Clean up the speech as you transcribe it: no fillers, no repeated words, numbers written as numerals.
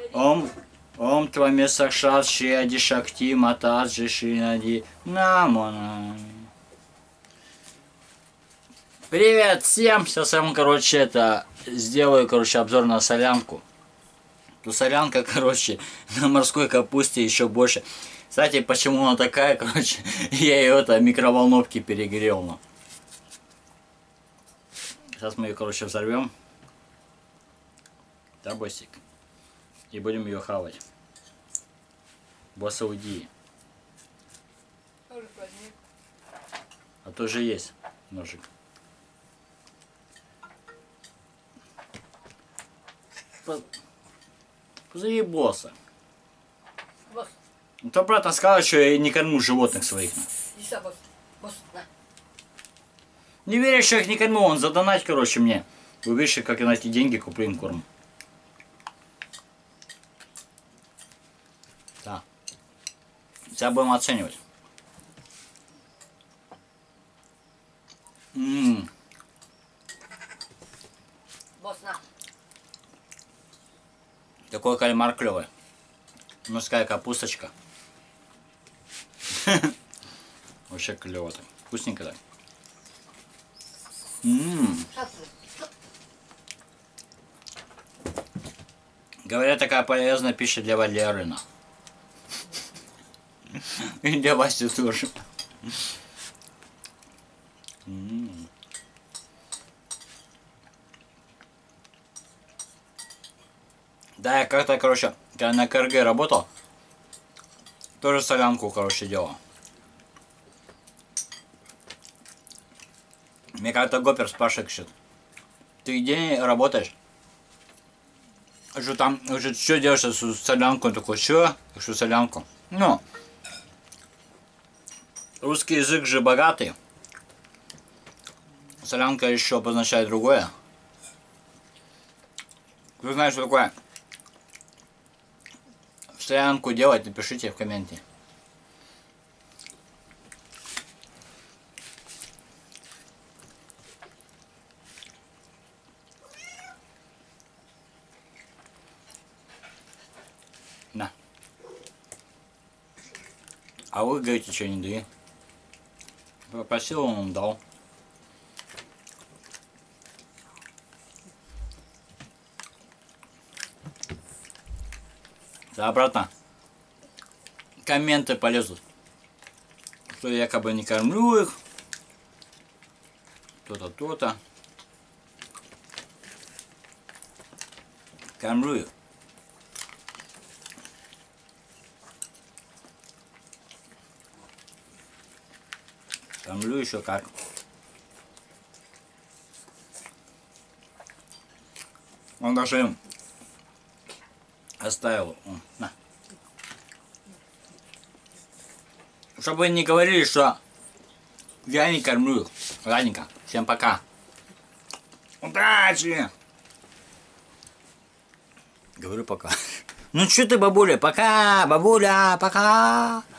Ом твами сакшат шиади шакти матаджи шинади намона. Привет всем! Сейчас я вам, короче, сделаю, обзор на солянку. Тут солянка, короче, на морской капусте еще больше. Кстати, почему она такая, короче, я ее в микроволновке перегрел. Ну. Сейчас мы ее, короче, взорвем. Да, боссик? И будем ее хавать. Босса уйди. А то же есть ножик. Позови босса. Босс. Ну, то брат сказал, что я не кормлю животных своих. Босс, на. Не веришь, что я их не кормлю, он задонать, короче, мне. Вы видите, как я на эти деньги куплю им корм. Да. Сейчас будем оценивать. Босс, на. Такой кальмар клевый. Морская капусточка. Вообще клево так. Вкусненько так. Говорят, такая полезная пища для Валерина. И для Васи тоже. Да, я как-то, короче, когда на КРГ работал, тоже солянку, короче, делал. Мне как-то Гопер спрашивает, что ты где работаешь? Что там, что делаешь с солянку? Он такой, что? Что солянку? Ну, русский язык же богатый. Солянка еще обозначает другое. Кто знает, что такое солянку делать, напишите в комменте. На. А вы говорите, что не даю? Попросил, он дал. Да, обратно. Комменты полезут. Что я якобы не кормлю их. То-то, то-то. Кормлю их. Кормлю еще как. Он даже им оставил. На. Чтобы вы не говорили, что я не кормлю их. Ладненько. Всем пока. Удачи! Говорю пока. Ну что ты, бабуля? Пока, бабуля, пока.